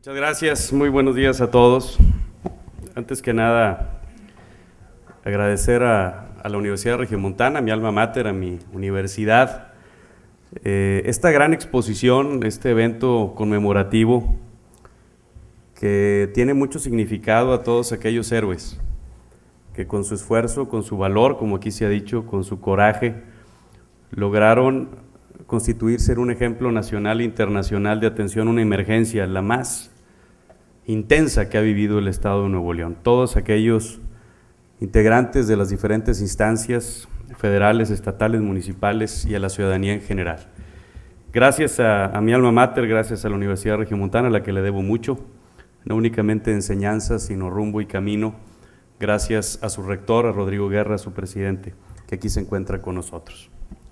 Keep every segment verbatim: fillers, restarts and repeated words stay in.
Muchas gracias, muy buenos días a todos. Antes que nada, agradecer a, a la Universidad Regiomontana, a mi alma mater, a mi universidad, eh, esta gran exposición, este evento conmemorativo que tiene mucho significado a todos aquellos héroes que con su esfuerzo, con su valor, como aquí se ha dicho, con su coraje, lograron constituirse en un ejemplo nacional e internacional de atención a una emergencia, la más intensa que ha vivido el Estado de Nuevo León. Todos aquellos integrantes de las diferentes instancias federales, estatales, municipales y a la ciudadanía en general. Gracias a, a mi alma mater, gracias a la Universidad Regiomontana, a la que le debo mucho, no únicamente enseñanza, sino rumbo y camino, gracias a su rector, a Rodrigo Guerra, su presidente, que aquí se encuentra con nosotros.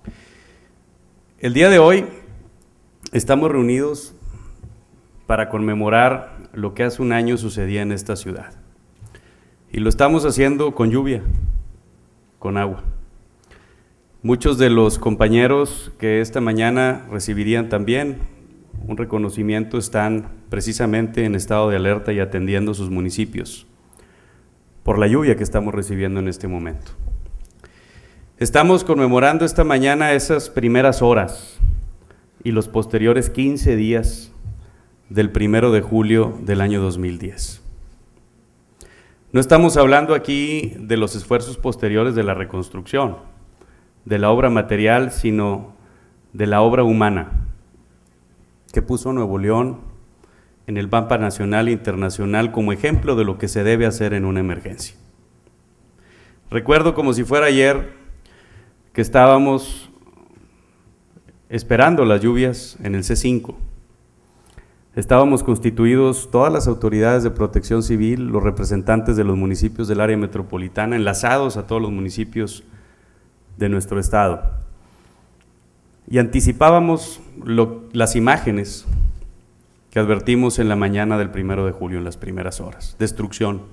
El día de hoy estamos reunidos para conmemorar lo que hace un año sucedía en esta ciudad. Y lo estamos haciendo con lluvia, con agua. Muchos de los compañeros que esta mañana recibirían también un reconocimiento están precisamente en estado de alerta y atendiendo sus municipios por la lluvia que estamos recibiendo en este momento. Estamos conmemorando esta mañana esas primeras horas y los posteriores quince días del primero de julio del año dos mil diez. No estamos hablando aquí de los esfuerzos posteriores de la reconstrucción, de la obra material, sino de la obra humana que puso Nuevo León en el mapa nacional e internacional como ejemplo de lo que se debe hacer en una emergencia. Recuerdo como si fuera ayer que estábamos esperando las lluvias en el C cinco. Estábamos constituidos todas las autoridades de protección civil, los representantes de los municipios del área metropolitana, enlazados a todos los municipios de nuestro estado. Y anticipábamos lo, las imágenes que advertimos en la mañana del primero de julio, en las primeras horas. Destrucción,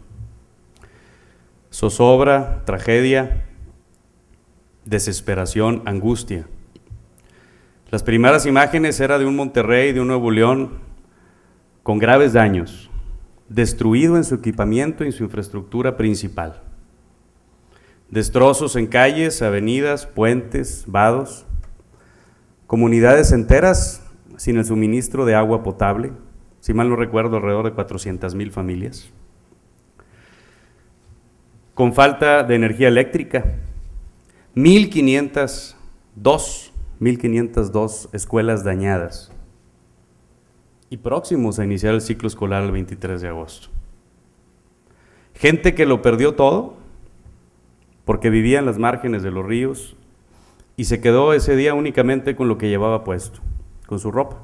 zozobra, tragedia, desesperación, angustia. Las primeras imágenes eran de un Monterrey, de un Nuevo León, con graves daños, destruido en su equipamiento y en su infraestructura principal. Destrozos en calles, avenidas, puentes, vados, comunidades enteras sin el suministro de agua potable, si mal no recuerdo alrededor de cuatrocientas mil familias, con falta de energía eléctrica, mil quinientas dos escuelas dañadas, y próximos a iniciar el ciclo escolar el veintitrés de agosto. Gente que lo perdió todo porque vivía en las márgenes de los ríos y se quedó ese día únicamente con lo que llevaba puesto, con su ropa.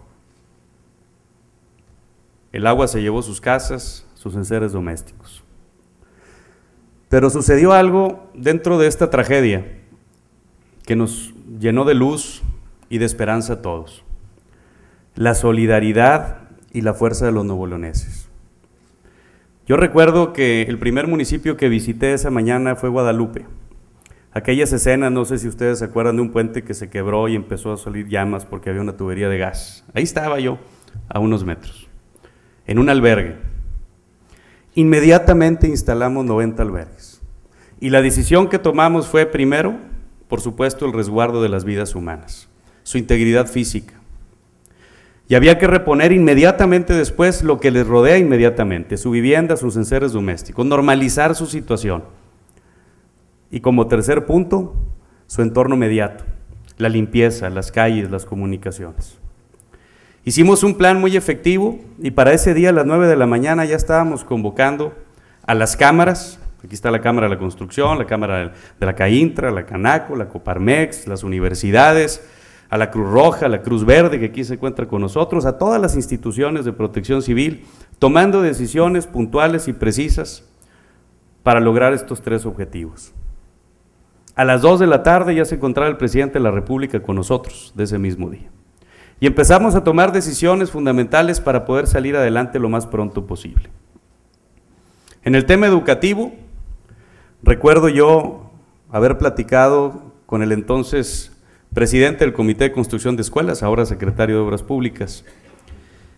El agua se llevó sus casas, sus enseres domésticos. Pero sucedió algo dentro de esta tragedia que nos llenó de luz y de esperanza a todos. La solidaridad y la fuerza de los nuevoleoneses. Yo recuerdo que el primer municipio que visité esa mañana fue Guadalupe. Aquellas escenas, no sé si ustedes se acuerdan de un puente que se quebró y empezó a salir llamas porque había una tubería de gas. Ahí estaba yo, a unos metros, en un albergue. Inmediatamente instalamos noventa albergues. Y la decisión que tomamos fue, primero, por supuesto, el resguardo de las vidas humanas, su integridad física. Y había que reponer inmediatamente después lo que les rodea inmediatamente, su vivienda, sus enseres domésticos, normalizar su situación. Y como tercer punto, su entorno inmediato, la limpieza, las calles, las comunicaciones. Hicimos un plan muy efectivo y para ese día a las nueve de la mañana ya estábamos convocando a las cámaras. Aquí está la Cámara de la Construcción, la Cámara de la CAINTRA, la CANACO, la Coparmex, las universidades, a la Cruz Roja, a la Cruz Verde, que aquí se encuentra con nosotros, a todas las instituciones de protección civil, tomando decisiones puntuales y precisas para lograr estos tres objetivos. A las dos de la tarde ya se encontraba el presidente de la República con nosotros, de ese mismo día. Y empezamos a tomar decisiones fundamentales para poder salir adelante lo más pronto posible. En el tema educativo, recuerdo yo haber platicado con el entonces presidente del Comité de Construcción de Escuelas, ahora secretario de Obras Públicas,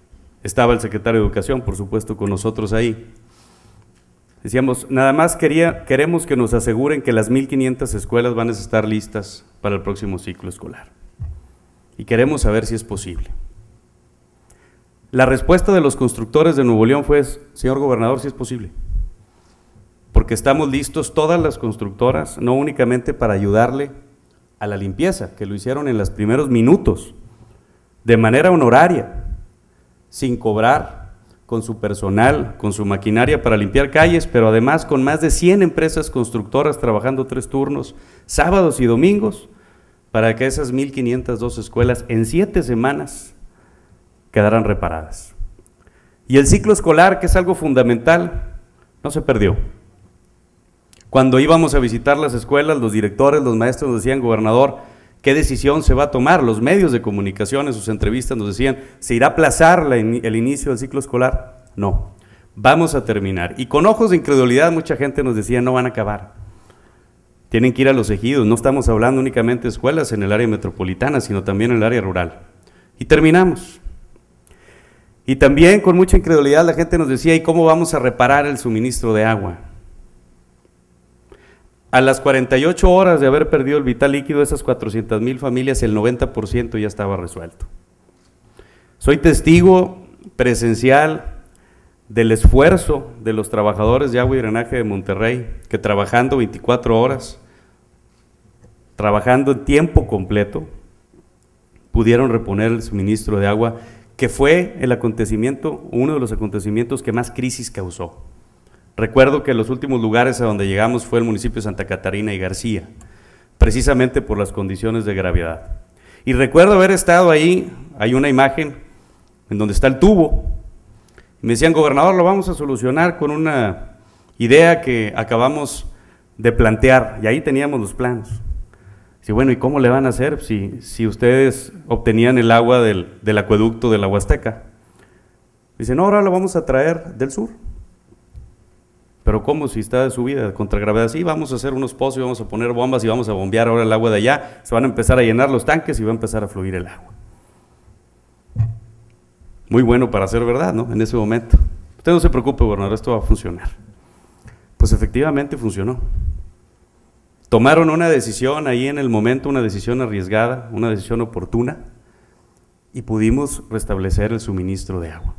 estaba el secretario de Educación, por supuesto, con nosotros ahí. Decíamos, nada más quería, queremos que nos aseguren que las mil quinientas escuelas van a estar listas para el próximo ciclo escolar. Y queremos saber si es posible. La respuesta de los constructores de Nuevo León fue, señor gobernador, si es posible. Porque estamos listos todas las constructoras, no únicamente para ayudarle a la limpieza, que lo hicieron en los primeros minutos, de manera honoraria, sin cobrar, con su personal, con su maquinaria para limpiar calles, pero además con más de cien empresas constructoras trabajando tres turnos, sábados y domingos, para que esas mil quinientas dos escuelas en siete semanas quedaran reparadas. Y el ciclo escolar, que es algo fundamental, no se perdió. Cuando íbamos a visitar las escuelas, los directores, los maestros nos decían, gobernador, ¿qué decisión se va a tomar? Los medios de comunicación en sus entrevistas nos decían, ¿se irá a aplazar la, el inicio del ciclo escolar? No, vamos a terminar. Y con ojos de incredulidad mucha gente nos decía, no van a acabar. Tienen que ir a los ejidos, no estamos hablando únicamente de escuelas en el área metropolitana, sino también en el área rural. Y terminamos. Y también con mucha incredulidad la gente nos decía, ¿y cómo vamos a reparar el suministro de agua? A las cuarenta y ocho horas de haber perdido el vital líquido de esas cuatrocientas mil familias, el noventa por ciento ya estaba resuelto. Soy testigo presencial del esfuerzo de los trabajadores de agua y drenaje de Monterrey, que trabajando veinticuatro horas, trabajando en tiempo completo, pudieron reponer el suministro de agua, que fue el acontecimiento, uno de los acontecimientos que más crisis causó. Recuerdo que los últimos lugares a donde llegamos fue el municipio de Santa Catarina y García, precisamente por las condiciones de gravedad. Y recuerdo haber estado ahí, hay una imagen en donde está el tubo, y me decían, gobernador, lo vamos a solucionar con una idea que acabamos de plantear, y ahí teníamos los planos. Sí, bueno, ¿y cómo le van a hacer si, si ustedes obtenían el agua del, del acueducto de la Huasteca? Dicen, no, ahora lo vamos a traer del sur. Pero ¿cómo si está de subida contra gravedad? Sí, vamos a hacer unos pozos y vamos a poner bombas y vamos a bombear ahora el agua de allá, se van a empezar a llenar los tanques y va a empezar a fluir el agua. Muy bueno para ser verdad, ¿no? En ese momento. Usted no se preocupe, gobernador, esto va a funcionar. Pues efectivamente funcionó. Tomaron una decisión ahí en el momento, una decisión arriesgada, una decisión oportuna, y pudimos restablecer el suministro de agua.